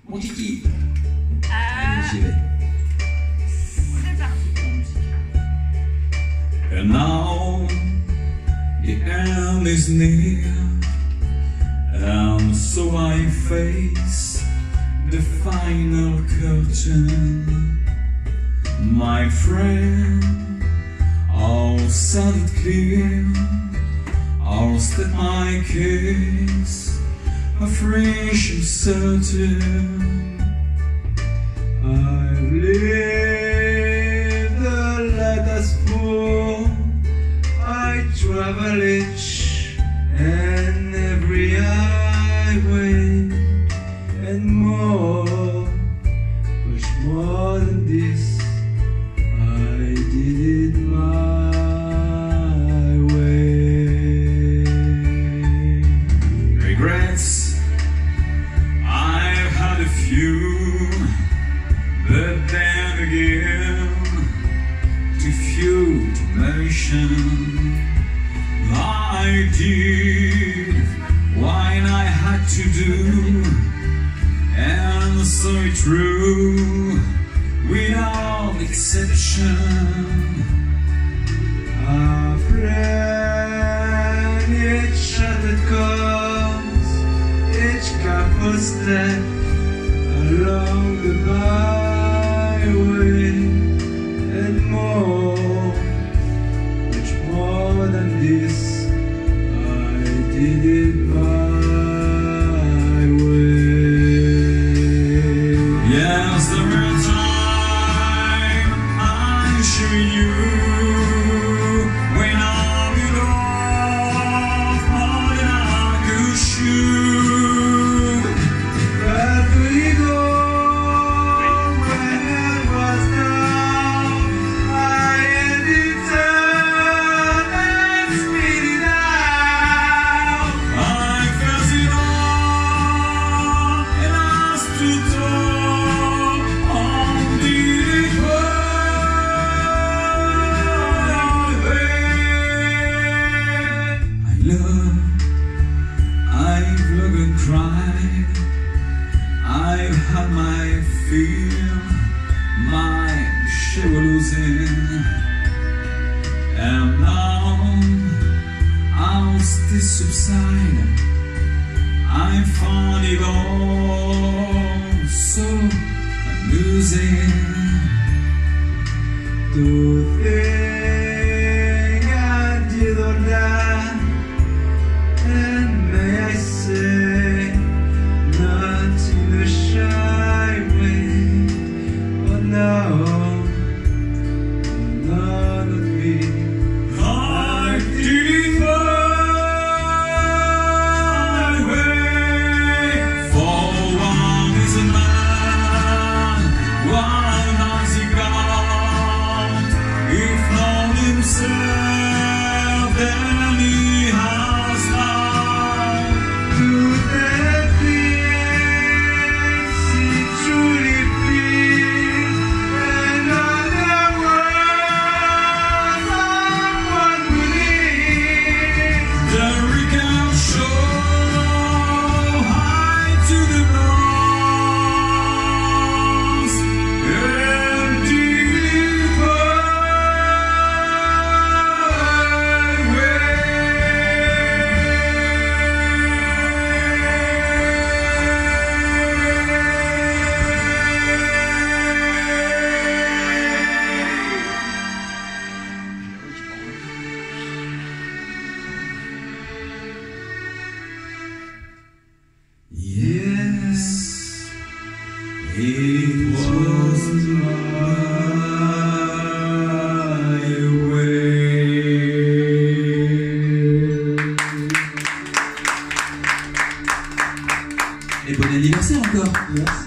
Mon kiki. Allez, j'y vais. C'est parti. And now the end is near, and so I face the final curtain. My friend, I'll set it clear, I'll state my case, a friendship certain. I've lived the latest poor, I travel each and every highway, and more, much more than this, I did it my way. Regrets, I've had a few, but then again, too few to mention. I did what I had to do, and so true, without exception. I've read each shattered course, each careful step along the byway, and more, much more than this, I did it my way. Yes, there were times I'm sure you, when I'm in love more than I could shoot. Where do you go when it was down? I had it turned and spit it out. I felt it all and I stood tall on the highway. I've loved and cried, I've had my fear, my share of losing, and now I'll still subside. I found it all so amusing to think I did all that, and may I say, not in a shy way, but no, not me. I did it my way. For one is a man, one has he got. If not himself, then he has not. To the things he truly feels, and other words someone believes. The recount show high to the bronze, and deeper yes, it was my way. Et bon anniversaire encore. Merci.